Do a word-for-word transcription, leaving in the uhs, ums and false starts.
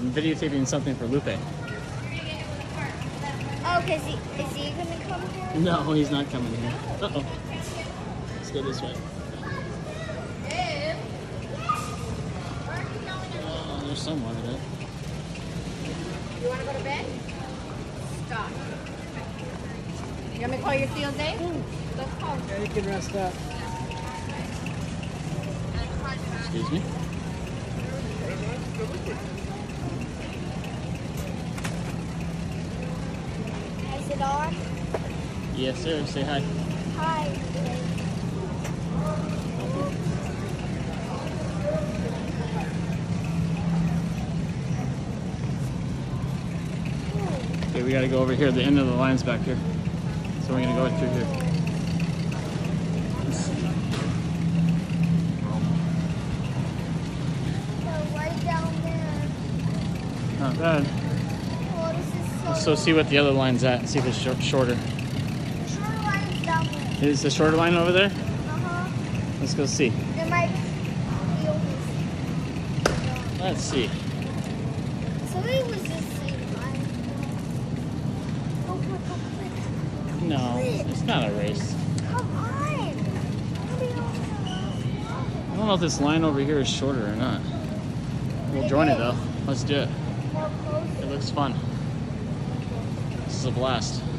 I'm videotaping something for Lupe. Oh, cause he, is he gonna come here? No, he's not coming here. Uh-oh. Let's go this way. Oh, there's someone in it. You want to go to bed? Stop. You want me to call your fiance? Let's call him. Yeah, you can rest up. Excuse me? Is it on? Yes, sir. Say hi. Hi. Okay, we gotta go over here. The end of the line's back here. So we're gonna go through here. So right down there. Not bad. Oh, this is so. So see what the other line's at and see if it's short, shorter. The short line is down there. Is the shorter line over there? Uh huh. Let's go see. There might be over. Let's see. Somebody was just saying line. Go quick, go quick. No, it's not a race. Come on. I don't know if this line over here is shorter or not. We'll join it though. Let's do it. More closer. It looks fun. This is a blast.